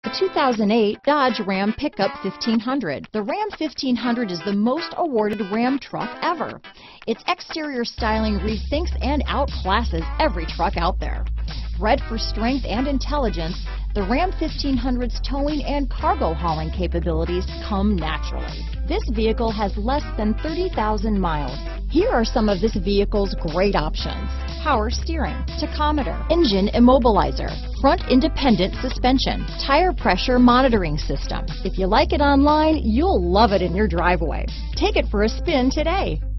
The 2008 Dodge Ram Pickup 1500. The Ram 1500 is the most awarded Ram truck ever. Its exterior styling rethinks and outclasses every truck out there. Bred for strength and intelligence, the Ram 1500's towing and cargo hauling capabilities come naturally. This vehicle has less than 30,000 miles. Here are some of this vehicle's great options: power steering, tachometer, engine immobilizer, front independent suspension, tire pressure monitoring system. If you like it online, you'll love it in your driveway. Take it for a spin today.